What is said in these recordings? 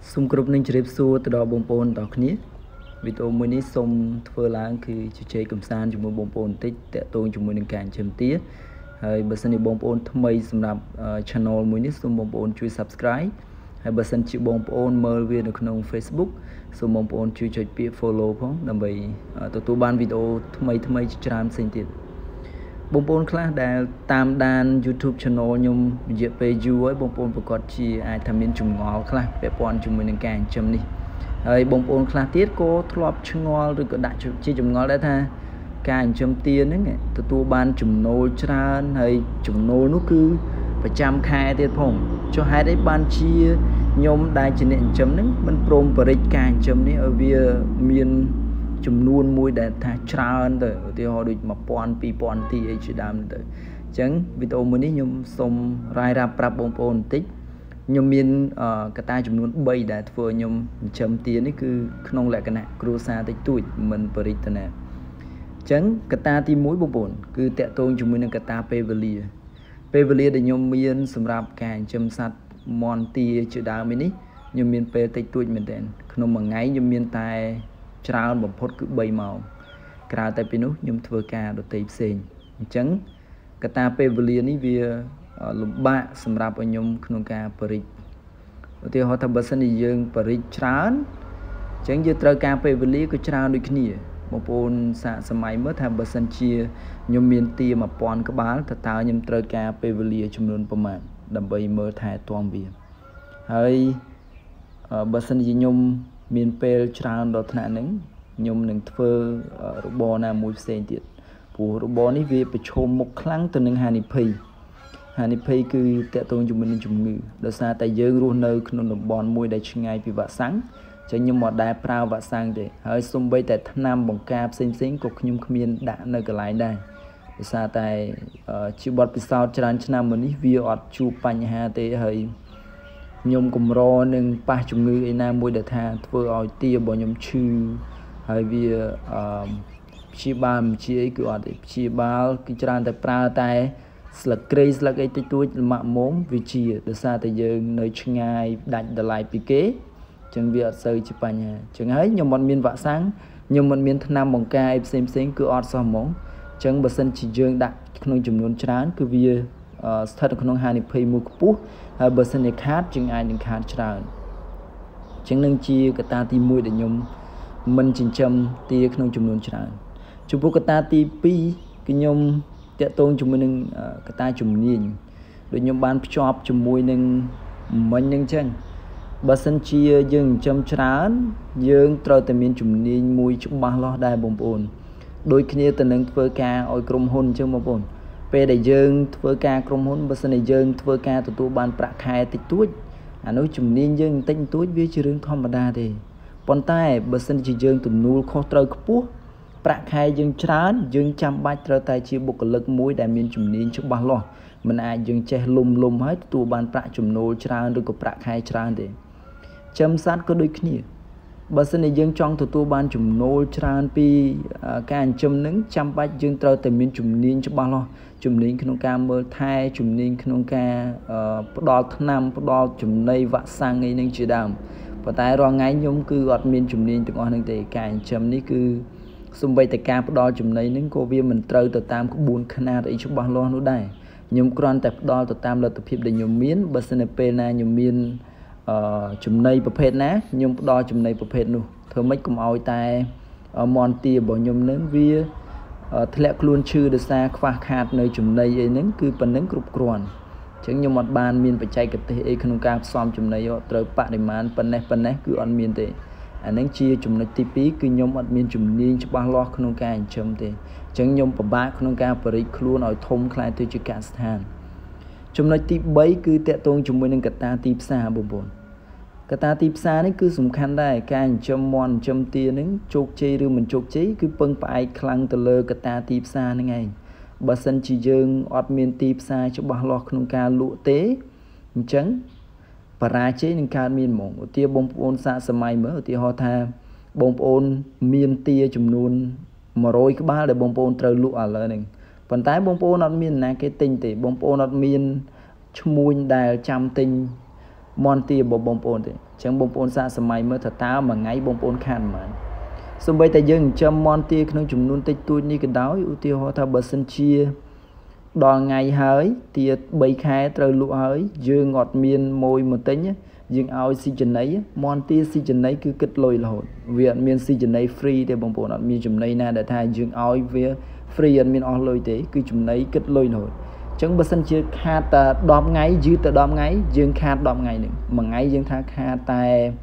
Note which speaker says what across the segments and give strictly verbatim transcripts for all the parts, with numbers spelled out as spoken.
Speaker 1: Sum group ninh chụp xua từ đó bông bồn đọc ní video mới ní sum thưa láng khi chỉ chơi cầm san chúng mình bông bồn tích tệ tôi chúng mình đang cản chấm tía hay bữa sau này bông bồn tham mây sum nạp channel mới ní sum bông bồn chui subscribe hay bữa sau chịu bông bồn mở video được nông Facebook sum bông bồn chui chơi bị follow phong làm vậy tụi tôi ban video tham mây tham mây chạm sinh tiền bông bồn khác đã tam đàn YouTube channel nhung dựa về dưới bông bồnประกอบชีai tham miên chủng ngõ khác về bọn chúng mình đang càng chấm điហើយបងប្អូនខ្លះទៀតក៏ធ្លាប់ឆ្ងល់ឬក៏ដាក់ជាចម្ងល់ដែរថាការចិញ្ចឹមទាហ្នឹងទទួលបានចំណូលច្រើនហើយចំណូលនោះគឺប្រចាំខែទៀតផងចុះហេតុអីបានជាខ្ញុំដែលជាអ្នកចិញ្ចឹមហ្នឹងមិនព្រមបរិយាការចិញ្ចឹមនេះឲ្យវាមានចំនួនមួយដែលថាច្រើនទៅឧទាហរណ៍ដូច một nghìnពីរពាន់ទីអីជាដើមទៅអញ្ចឹងវីដេអូមួយនេះខ្ញុំសូមរាយរាប់ប្រាប់បងប្អូនបន្តិចខ្ញុំមានកត្តាចំនួនបីដែលធ្វើខ្ញុំចិញ្ចឹមទានេះគឺក្នុងលក្ខណៈគ្រួសារតិចតួចមិនបរិយាណាអញ្ចឹងកត្តាទីមួយបងប្អូនគឺតកតងជាមួយនឹងកត្តាពេលវេលាពេលវេលាដែលខ្ញុំមានសម្រាប់ការចិញ្ចឹមសត្វមន់ទាជាដើមនេះខ្ញុំមានពេលតិចតួចមែនទែនក្នុងមួយថ្ងៃខ្ញុំមានតែច្រើនបំផុតគឺបីម៉ោងក្រៅតែពីនោះខ្ញុំធ្វើការដទៃផ្សេងអញ្ចឹងកត្តាពេលវេលានេះវាលំបាកសម្រាប់ឲ្យខ្ញុំក្នុងការបរិយាឧទាហរណ៍ថាបើសិនជាយើងបរិយាច្រើនអញ្ចឹងយើងត្រូវការពេលវេលាក៏ច្រើនដូចគ្នាបងប្អូនសាកសម័យមើលថាបើសិនជាខ្ញុំមានទា một nghìn ក្បាលតើតើខ្ញុំត្រូវការពេលវេលាចំនួនប្រមាណដើម្បីមើលថែទាំវាហើយបើសិនជាខ្ញុំមានពេលច្រើនដល់ថ្នាក់ហ្នឹងខ្ញុំនឹងធ្វើរបរណាមួយផ្សេងទៀតព្រោះរបរនេះវាប្រឈមមុខខ្លាំងទៅនឹងហានិភ័យហានិភ័យគឺតកតងជាមួយនឹងជំងឺដោយសារតែយើងរស់នៅក្នុងតំបន់មួយដែលឆ្ងាយពីវ៉ាក់សាំងចឹងខ្ញុំមិនដែលប្រើវ៉ាក់សាំងទេហើយសូម្បីតែថ្នាំបង្ការផ្សេងផ្សេងក៏ខ្ញុំគ្មានដាក់នៅកន្លែងដែរដោយសារតែជាបទពិសោធន៍ច្រើនឆ្នាំមកនេះវាអត់ជួបបញ្ហាទេហើយខ្ញុំកម្រនឹងប៉ះជំងឺឯណាមួយដែលថាធ្វើឲ្យទារបស់ខ្ញុំឈឺហើយវាអឺព្យាបាលមិនជាអីគឺអត់ទេព្យាបាលគឺច្រើនតែប្រើតែស្លឹកគ្រៃស្លឹកអីតិចតួចលំមាក់មុំវាជាដោយសារតែយើងនៅឆ្ងាយដាច់តម្លៃពីគេអញ្ចឹងវាអត់សូវជាបញ្ហាអញ្ចឹងហើយខ្ញុំអត់មានវ៉ាក់សាំងខ្ញុំមិនមានថ្នាំបង្ការអីផ្សេងផ្សេងគឺអត់សោះហ្មងអញ្ចឹងបើសិនជាយើងដាក់ក្នុងចំនួនច្រើនគឺវាស្ថិតនៅក្នុងហានិភ័យមួយខ្ពស់ហើយបើសិនជាខាតយើងអាចនឹងខាតច្រើនអញ្ចឹងនឹងជាកត្តាទីមួយដែលខ្ញុំមិនចិញ្ចឹមទាក្នុងចំនួនច្រើនចំពោះកត្តាទីពីរគឺខ្ញុំតកតងជាមួយនឹងកត្តាជំនាញដូចខ្ញុំបានភ្ជាប់ជាមួយនឹងមិញហ្នឹងអញ្ចឹងបើសិនជាយើងចិញ្ចឹមច្រើនយើងត្រូវតែមានជំនាញមួយច្បាស់លាស់ដែរបងប្អូនដូចគ្នាទៅនឹងធ្វើការឲ្យក្រុមហ៊ុនអញ្ចឹងបងប្អូនពេលដែលយើងធ្វើការក្រុមហ៊ុនបើសិនជាយើងធ្វើការទទួលបានប្រាក់ខែតិចតួចអានោះជំនាញយើងតិចតួចវាជារឿងធម្មតាទេប៉ុន្តែបើសិនជាយើងទំនួលខុសត្រូវខ្ពស់ប្រាក់ខែយើងច្រើនយើងចាំបាច់ត្រូវតែជាបុគ្គលិកមួយដែលមានជំនាញច្បាស់លាស់មិនអាចយើងចេះលុំលុំហើយទទួលបានប្រាក់ចំណូលច្រើនឬក៏ប្រាក់ខែច្រើនទេចិញ្ចឹមសត្វក៏ដូចគ្នាបើសិនជាយើងចង់ទទួលបានចំណូលច្រើនពីការចិញ្ចឹមនឹងចាំបាច់យើងត្រូវតែមានជំនាញច្បាស់លាស់ជំនាញក្នុងការមើលថែជំនាញក្នុងការផ្ដល់ថ្នាំផ្ដល់ចំណីវ៉ាក់សាំងអីនឹងជាដើមប៉ុន្តែរាល់ថ្ងៃខ្ញុំគឺអត់មានជំនាញទាំងអស់ហ្នឹងទេការចិញ្ចឹមនេះគឺសូម្បីតែការផ្ដល់ចំណីហ្នឹងក៏វាមិនត្រូវទៅតាមក្បួនខ្នាតអីច្បាស់លាស់នោះដែរខ្ញុំគ្រាន់តែផ្ដល់ទៅតាមលទ្ធភាពដែលខ្ញុំមានបើសិនតែពេលណាខ្ញុំមានអឺចំណីប្រភេទណាខ្ញុំផ្ដល់ចំណីប្រភេទនោះធ្វើម៉េចកុំឲ្យតែមន់ទារបស់ខ្ញុំនឹងវាធ្លាក់ខ្លួនឈឺដោយសារខ្វះខាតនៅចំណីអីហ្នឹងគឺប៉ុណ្្នឹងគ្រប់គ្រាន់អញ្ចឹងខ្ញុំអត់បានមានបច្ចេកទេសអីក្នុងការផ្សំចំណីត្រូវបរិមាណប៉ុណ្ណេះប៉ុណ្ណេះគឺអត់មានទេអាហ្នឹងជាចំណុចទីពីរគឺខ្ញុំអត់មានជំនាញច្បាស់លាស់ក្នុងការចិញ្ចឹមទេអញ្ចឹងខ្ញុំពិបាកក្នុងការបរិយាខ្លួនឲ្យធំខ្លាយទៅជាកសិដ្ឋានចំណុចទីបីគឺតកតងជាមួយនឹងកត្តាទីផ្សារបងប្អូនកត្តាទីផ្សារនេះគឺសំខាន់ដែរការចិញ្ចឹមមាន់ចិញ្ចឹមទាហ្នឹងជោគជ័យឬមិនជោគជ័យគឺពឹងផ្អែកខ្លាំងទៅលើកត្តាទីផ្សារហ្នឹងឯងបើសិនជាយើងអត់មានទីផ្សារច្បាស់លាស់ក្នុងការលក់ទេអញ្ចឹងបរាជ័យនឹងកើតមានហ្មងឧទាហរណ៍បងប្អូនសាកសម័យមើលឧទាហរណ៍ថាបងប្អូនមានទាចំនួនmột trămក្បាលដែលបងប្អូនត្រូវលក់ឥឡូវហ្នឹងប៉ុន្តែបងប្អូនអត់មានណាគេទិញទេបងប្អូនអត់មានឈ្មួញដែលចាំទិញ mòn tia bộ bông bồn thế chẳng bông bồn xa sớm mai mới thật táo mà ngay bông bồn khan mà xong bây tại dừng châm mòn tiaក្នុងចំនួនតិចតួចនេះក៏ដោយឧទាហរណ៍ថាបើសិនជាដល់ថ្ងៃហើយទៀតបីខែត្រូវលក់ហើយយើងអត់មានម៉ួយមកទិញយើងឲ្យស៊ីចំណីមន់ទាស៊ីចំណីគឺគិតលុយរហូតវាអត់មានស៊ីចំណី free ទេបងប្អូនអត់មានចំណីណាដែលថាយើងឲ្យវា free អត់មានអស់លុយទេគឺចំណីគិតលុយរហូតអញ្ចឹងបើសិនជាខាតតែដប់ថ្ងៃយឺតទៅដប់ថ្ងៃយើងខាតដប់ថ្ងៃនេះមួយថ្ងៃយើងថាខាតតែ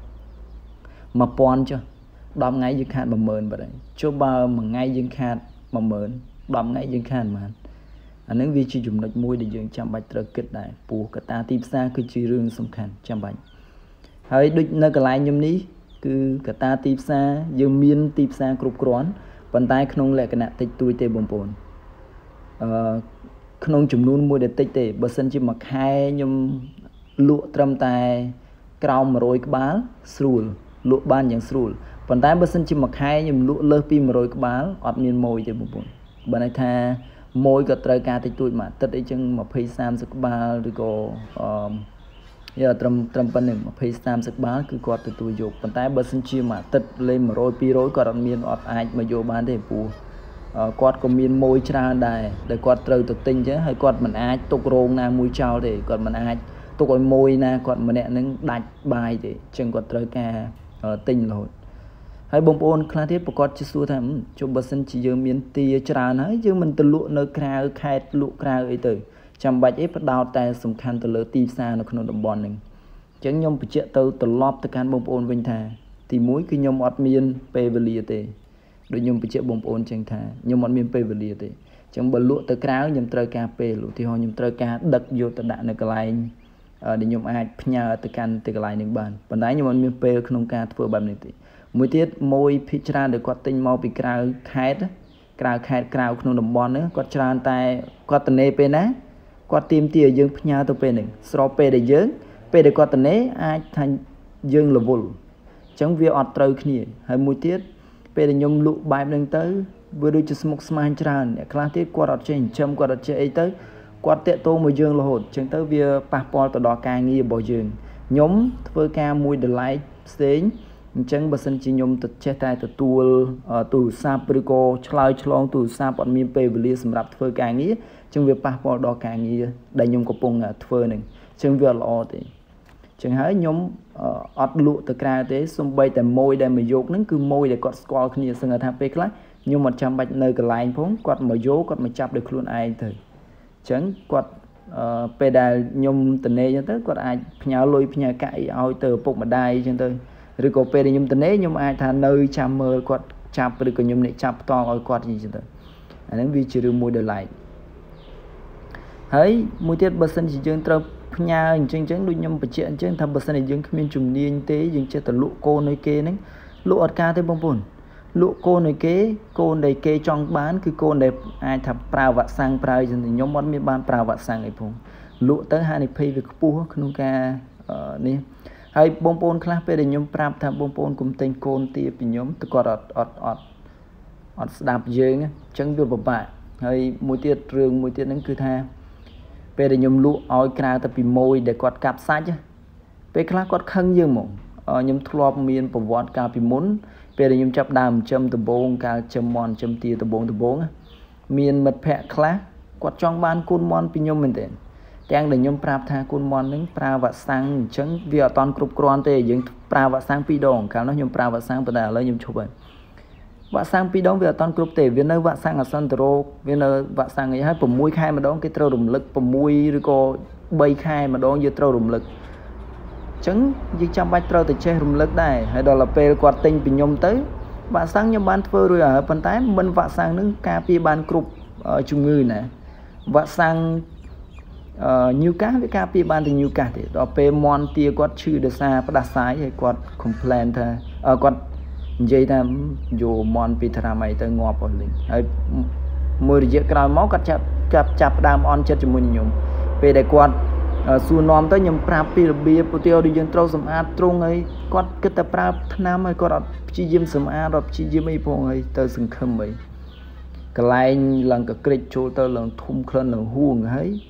Speaker 1: một nghìnចុះដប់ថ្ងៃយើងខាតmột nghìnបាត់ហើយចុះបើមួយថ្ងៃយើងខាតmột nghìnដប់ថ្ងៃយើងខាតប៉ុន្មានអានឹងវាជាចំណុចមួយដែលយើងចាំបាច់ត្រូវគិតដែរព្រោះកត្តាទីផ្សារគឺជារឿងសំខាន់ចាំបាច់ហើយដូចនៅកន្លែងខ្ញុំនេះគឺកត្តាទីផ្សារយើងមានទីផ្សារគ្រប់គ្រាន់ប៉ុន្តែក្នុងលក្ខណៈតិចតួចទេបងប្អូនអឺក្នុងចំនួនមួយដែលតិចទេបើសិនជាមួយខែខ្ញុំលក់ត្រឹមតែក្រោមmột trămក្បាលស្រួលលក់បានយ៉ាងស្រួលប៉ុន្តែបើសិនជាមួយខែខ្ញុំលក់លើសពីmột trămក្បាលអត់មានម៉ួយទេបងប្អូនបើន័យថាម៉ួយក៏ត្រូវការតិចតួចមកទឹកអីចឹងยี่สิบ 30ក្បាលឬក៏អឺយកត្រឹមត្រឹមប៉ុណ្្នឹងยี่สิบ 30ក្បាលគឺគាត់ទទួលយកប៉ុន្តែបើសិនជាមួយទឹកលេងmột trăm 200គាត់អត់មានអត់អាចមកយកបានទេព្រោះគាត់ក៏មានម៉ួយច្រើនដែរដែលគាត់ត្រូវទៅទិញចឹងហើយគាត់មិនអាចទុករោងណាមួយចោលទេគាត់មិនអាចទុកឲ្យម៉ួយណាគាត់ម្នាក់នឹងដាច់បាយទេអញ្ចឹងគាត់ត្រូវការទិញរហូតហើយបងប្អូនខ្លះទៀតប្រកាសជាសួរថាចុះបើសិនជាយើងមានទាច្រើនហើយយើងមិនទៅលក់នៅក្រៅខេត្តលក់ក្រៅអីទៅចាំបាច់អីបដោតតែសំខាន់ទៅលើទីផ្សារនៅក្នុងតំបន់ហ្នឹងអញ្ចឹងខ្ញុំបញ្ជាក់ទៅត្រឡប់ទៅកាន់បងប្អូនវិញថាទីមួយគឺខ្ញុំអត់មានពេលវេលាទេដូចខ្ញុំបញ្ជាក់បងប្អូនអញ្ចឹងថាខ្ញុំអត់មានពេលវេលាទេអញ្ចឹងបើលក់ទៅក្រៅខ្ញុំត្រូវការពេលឧទាហរណ៍ខ្ញុំត្រូវការដឹកយកទៅដាក់នៅកន្លែងដែលខ្ញុំអាចផ្ញើទៅកាន់ទីកន្លែងហ្នឹងបានប៉ុន្តែខ្ញុំអត់មានពេលក្នុងការធ្វើបែបនេះទេមួយទៀតមួយភិកច្រើនដែលគាត់ទិញមកពីក្រៅខេត្តក្រៅខេត្តក្រៅក្នុងតំបន់ហ្នឹងគាត់ច្រើនតែគាត់ត្នេពេលណាគាត់ទៀមទាយើងផ្ញើទៅពេលហ្នឹងស្របពេលដែលយើងពេលដែលគាត់ត្នេអាចថាយើងរវល់អញ្ចឹងវាអត់ត្រូវគ្នាហើយមួយទៀតពេលដែលខ្ញុំលក់បែបហ្នឹងទៅវាដូចជាស្មុគស្មាញច្រើនអ្នកខ្លះទៀតគាត់អត់ចេះចិញ្ចឹមគាត់អត់ចេះអីទៅគាត់តាក់ទងមកយើងរហូតអញ្ចឹងទៅវាប៉ះពាល់ទៅដល់ការងាររបស់យើងខ្ញុំធ្វើការមួយដលៃផ្សេងអញ្ចឹងបើសិនជាខ្ញុំទៅចេះតែទទួលទូរស័ព្ទឬក៏ឆ្លើយឆ្លងទូរស័ព្ទអត់មានពេលវេលាសម្រាប់ធ្វើការងារអញ្ចឹងវាប៉ះពាល់ដល់ការងារដែលខ្ញុំកំពុងធ្វើហ្នឹងអញ្ចឹងវាអត់ល្អទេអញ្ចឹងហើយខ្ញុំអត់លក់ទៅក្រៅទេសូម្បីតែម៉ួយដែលមកយកហ្នឹងគឺម៉ួយដែលគាត់ស្គាល់គ្នាសឹងថាពេលខ្លះខ្ញុំអត់ចាំបាច់នៅកន្លែងផងគាត់មកយកគាត់មកចាប់ដោយខ្លួនឯងទៅអញ្ចឹងគាត់ពេលដែលខ្ញុំត្នេអញ្ចឹងទៅគាត់អាចផ្ញើលុយផ្ញើកាក់អីឲ្យទៅឪពុកម្ដាយអញ្ចឹងទៅឬក៏ពេលដែលខ្ញុំត្នេខ្ញុំអាចថានៅចាំមើលគាត់ចាប់ឬក៏ខ្ញុំអ្នកចាប់ផ្ទាល់ឲ្យគាត់អញ្ចឹងទៅអាហ្នឹងវាជារឿងមួយដែលឡែកហើយមួយទៀតបើសិនជាយើងត្រូវផ្ញើអញ្ចឹងអញ្ចឹងដូចខ្ញុំបញ្ជាក់អញ្ចឹងថាបើសិនជាយើងគ្មានជំនាញទេយើងចេះតែលក់កូនឲ្យគេហ្នឹងលក់អត់ការទេបងប្អូនលក់កូនឲ្យគេកូនដែលគេចង់បានគឺកូនដែលអាចថាប្រើវ៉ាក់សាំងប្រើអញ្ចឹងខ្ញុំអត់មានបានប្រើវ៉ាក់សាំងអីផងលក់ទៅហានិភ័យវាខ្ពស់ក្នុងការនេះហើយបងប្អូនខ្លះពេលដែលខ្ញុំប្រាប់ថាបងប្អូនកុំទិញកូនទាពីខ្ញុំទៅគាត់អត់អត់អត់អត់ស្ដាប់យើងអញ្ចឹងវាពិបាកហើយមួយទៀតរឿងមួយទៀតហ្នឹងគឺថាពេលដែលខ្ញុំលក់ឲ្យក្រៅទៅពីម៉ួយដែលគាត់កាប់សាច់ពេលខ្លះគាត់ខឹងយើងហ្មងខ្ញុំធ្លាប់មានប្រវត្តិកាលពីមុនពេលដែលខ្ញុំចាប់ដើមចិញ្ចឹមដំបងកាលចិញ្ចឹមមន់ចិញ្ចឹមទាដំបងដំបងមានមិត្តភ័ក្តិខ្លះគាត់ចង់បានកូនមន់ពីខ្ញុំមែនទេទាំងដែលខ្ញុំប្រាប់ថាកូនមន់ហ្នឹងប្រើវ៉ាក់សាំងអញ្ចឹងវាអត់តាន់គ្រប់គ្រាន់ទេយើងប្រើវ៉ាក់សាំងពីរដងកាលនោះខ្ញុំប្រើវ៉ាក់សាំងប៉ុន្តែឥឡូវខ្ញុំឈប់ហើយវ៉ាក់សាំងពីរដងវាអត់តាន់គ្រប់ទេវានៅវ៉ាក់សាំងអាសន្នរោគវានៅវ៉ាក់សាំងអីហើយ6ខែម្ដងគេត្រូវរំលឹក6ឬក៏3ខែម្ដងយើងត្រូវរំលឹកអញ្ចឹងយើងចាំបាច់ត្រូវតែចេះរំលឹកដែរហើយដល់ពេលគាត់ទិញពីខ្ញុំទៅវ៉ាក់សាំងខ្ញុំបានធ្វើរួចហើយប៉ុន្តែមិនវ៉ាក់សាំងហ្នឹងការពារបានគ្រប់ជំងឺណាវ៉ាក់សាំងអឺញូកាសវាការពារបានតែញូកាសទេដល់ពេលមន់ទាគាត់ឈឺដោយសារផ្ដាសាយហើយគាត់ complain ថាគាត់និយាយថាយកមន់ពីថ្នាំអីទៅងាប់អស់លេងហើយមួយរយៈក្រោយមកគាត់ចាប់ចាប់ចាប់ដើមអន់ចិត្តជាមួយខ្ញុំពេលដែលគាត់សួរនាំទៅខ្ញុំប្រាប់ពីរបៀបឧទាហរណ៍ដូចយើងត្រូវសម្អាតទ្រុងហើយគាត់គិតតែប្រើថ្នាំហើយគាត់អត់ព្យាយាមសម្អាតអត់ព្យាយាមអីផងហើយទៅសង្ឃឹមអីកន្លែងឡើងកក្រិចចូលទៅឡើងធំក្លិនឡើងហួងហើយ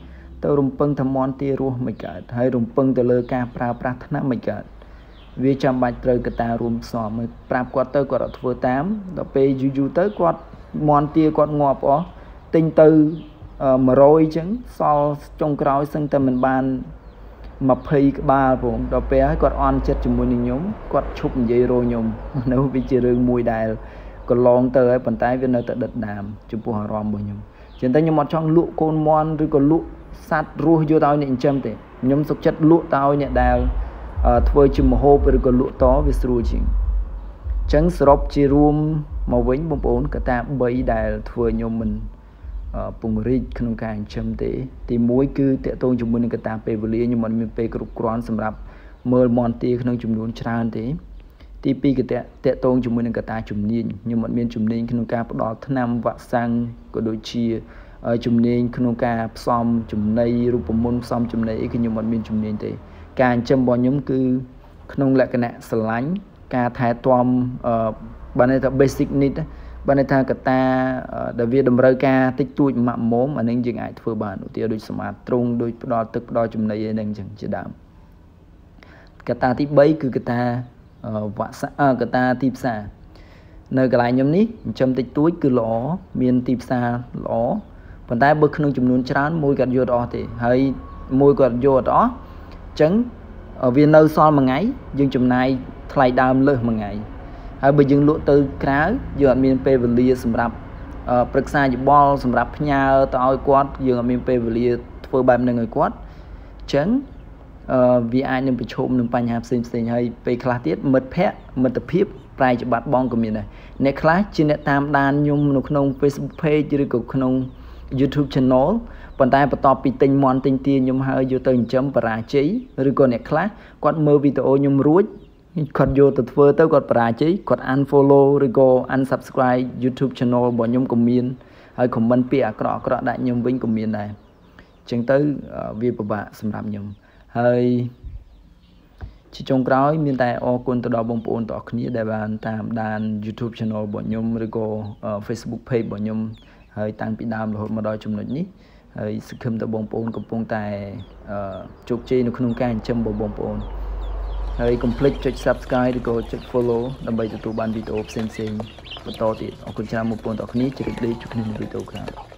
Speaker 1: tao rung pưng thầm mòn tia ruột mày cả hay rung pưng từ lơ ca pra pra thná mày cả vì chăm bạch trời cái ta rung sò mày pra quạt tao quạt vừa tám đó pe du du tới quạt mòn tia quạt ngọp ó tinh từ mà rồi chứng so trong cõi sân tâm mình ban mà phi cái ba vùng đó pe quạt on chết chùm mùi nhúng quạt chụp dây rồi nhung nếu bị chia rừng mùi đài còn lon tờ ấy bàn tay viên nơi tự đợt đàm chụp phù hợp rom bồi nhung trên tay nhưng mà trong lụa con mon rồi còn lụa sát ruột vô tao nhện châm thế nhóm sốc chất lụa tao nhện đào thôi chùm một hộp rồi còn lụa to với sưu chỉnh trắng srop chia room màu vĩnh bông bốn cả ta bấy đài thôi nhóm mình bùng rít không càng châm thế thì mỗi cứ tệ tôn chúng mình cả ta pe vlia nhưng mà mình pe cục quan sầm rạp mơ mòn tia không chùm luôn tràn thế thì pi cái tệ tệ tôn chúng mình cả ta chùm niên nhưng mà miền chùm niên không càng bắt đầu tháng năm vạn sang của đôi chia chùm niên không càng xóm chùm này rụp môn xóm chùm này cái nhưng mà miền chùm niên thế càng châm bao nhóm cứ không lại cái nè sánh ca thái toam ban này là basic need ban này ta cả ta đặc biệt đầm rơi ca tích tụi mạm mốm mà nên dừng ai phơi bàn đầu tiên đôi smart trung đôi đo tức đo chùm này đang chẳng chỉ đảm cả ta tí bấy cứ cả ta vạ sa cả ta tịp xa nơi cái lại nhóm ní châm tích túi cứ lỏ miền tịp xa lỏ còn tay bực không chùm luôn chán môi gạt vô đó thì hay môi gạt vô đó trứng ở viên nơi so mà ngày dương chùm này thay đam lơ mà ngày hay bây giờ lụa từ cá giờ miền pe về lia sầm rạp bực xa chỉ ball sầm rạp nhà tao quát giờ miền pe về lia phơi bài người quát trứng vì ai nên bị trộm nên phải nhập sinh sinh hay về class tiết mật pet mật tập hiệp prai cho bạn bong của mình này next class trên net tam đan nhung nục nông Facebook page chứ được nông YouTube channel còn tay bắt top bị tinh mòn tinh tiền nhung hơi vô từng chấm và chí rồi còn next class quát mơ video nhung ruột còn vô từ phơi tới quát và chí quát unfollow rồi go unsubscribe YouTube channel bỏ nhung của mình hay comment pia cọ cọ đại nhung vinh của mình này chẳng tới việc của bạn xâm làm nhung hơi chỉ trong cái miền Tây ở quân tàu bông bồn tàu khné đại bàn tam đàn YouTube channel bọn nhung rồi có Facebook page bọn nhung hơi tăng bị đam rồi mà đòi chung nội nhí hơi sự khâm tàu bông bồn của bông tài chụp chi nó không can châm bộ bông bồn hơi complete cho subscribe rồi có check follow làm bài cho tụi bạn video xem xem và to thì ở quân channel một bồn tàu khné chỉ được đi chụp hình video khác